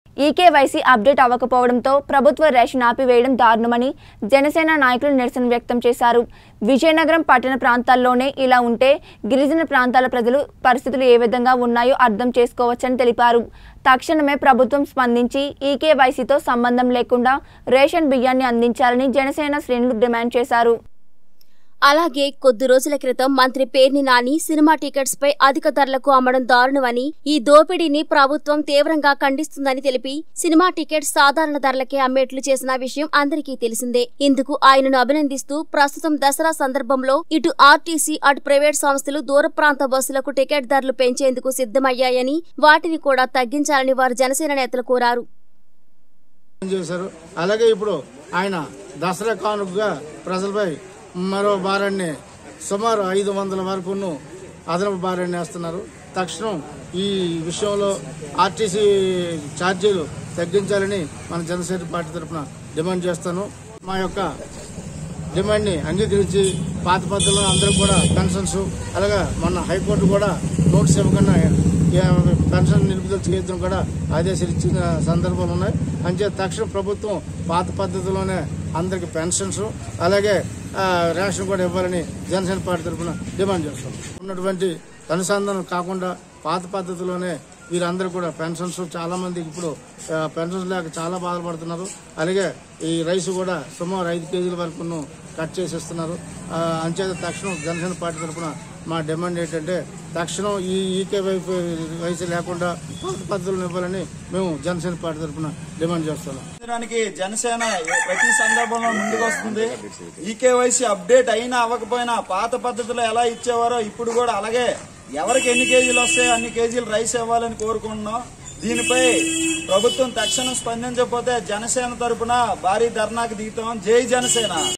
EKYC update అవ్వకపోవడంతో ప్రభుత్వ ration ఆపివేయడం దారుణమని Janasena నాయకులు నిరసన వ్యక్తం చేశారు. విజయనగరం పట్టణ ప్రాంతాల్లోనే ఇలా ఉంటే గిరిజన ప్రాంతాల ప్రజల పరిస్థితులు ఏ విధంగా ఉన్నాయో అర్థం చేసుకోవచ్చని తెలిపారు. తక్షణమే ప్రభుత్వం స్పందించి ఈకేవైసీతో సంబంధం లేకుండా రేషన్ బియ్యాన్ని అందించాలని జనసేన శ్రేణులు డిమాండ్ చేశారు. అలాగే కొద్ది రోజుల క్రితం మంత్రి పేర్ని నాని సినిమా టికెట్స్ పై అధిక ధరలకు అమ్మడం దారుణమని, ఈ దోపిడీని ప్రభుత్వం తీవ్రంగా ఖండిస్తుందని తెలిపి సినిమా టికెట్స్ సాధారణ ధరలకే అమ్మేట్లు చేసిన విషయం అందరికీ తెలిసిందే. ఇందుకు ఆయనను అభినందిస్తూ ప్రస్తుతం దసరా సందర్భంలో ఇటు ఆర్టీసీ అటు ప్రైవేట్ సంస్థలు దూర ప్రాంత బస్సులకు టికెట్ ధరలు పెంచేందుకు సిద్ధమయ్యాయని, వాటిని కూడా తగ్గించాలని వారు జనసేన నేతలు కోరారు. అలాగే ఇప్పుడు ఆయన దసరా కానుకగా ప్రజలపై మరో భారాన్ని సుమారు 500 వరకు అదనపు భారాన్ని వేస్తున్నారు. తక్షణం ఈ విషయంలో ఆర్టీసీ ఛార్జీలు తగ్గించాలని మన జనసేన పార్టీ తరఫున డిమాండ్ చేస్తాను. మా యొక్క డిమాండ్ని అంగీకరించి పాత పద్ధతిలో అందరూ కూడా పెన్షన్స్, అలాగే మొన్న హైకోర్టు కూడా నోటీస్ ఇవ్వకుండా పెన్షన్ నిలుపుదల చేయడం కూడా ఆదేశాలు ఇచ్చిన సందర్భాలు ఉన్నాయి. అంచేత తక్షణం ప్రభుత్వం పాత పద్ధతిలోనే అందరికి పెన్షన్స్ అలాగే రేషన్ కూడా ఇవ్వాలని జనసేన పార్టీ తరఫున డిమాండ్ చేస్తాం. ఉన్నటువంటి అనుసంధానం కాకుండా పాత పద్ధతిలోనే వీరందరూ కూడా పెన్షన్స్, చాలా మందికి ఇప్పుడు పెన్షన్స్ లేక చాలా బాధపడుతున్నారు. అలాగే ఈ రైస్ కూడా సుమారు 5 కేజీల వరకు కట్ చేసేస్తున్నారు. అంచేత తక్షణం జనసేన పార్టీ తరఫున మా డిమాండ్ ఏంటంటే తక్షణం ఈ ఈకేవైసీ లేకుండా పాత పద్ధతులను ఇవ్వాలని మేము జనసేన పార్టీ తరఫున డిమాండ్ చేస్తున్నాం. జనసేన ప్రతి సందర్భంలో ముందుకు వస్తుంది. ఈకేవైసీ అప్డేట్ అయినా అవ్వకపోయినా పాత పద్ధతిలో ఎలా ఇచ్చేవారో ఇప్పుడు కూడా అలాగే ఎవరికి ఎన్ని కేజీలు వస్తాయో అన్ని కేజీలు రైస్ ఇవ్వాలని కోరుకుంటున్నాం. దీనిపై ప్రభుత్వం తక్షణం స్పందించకపోతే జనసేన తరఫున భారీ ధర్నాకు దిగుతాం. జై జనసేన.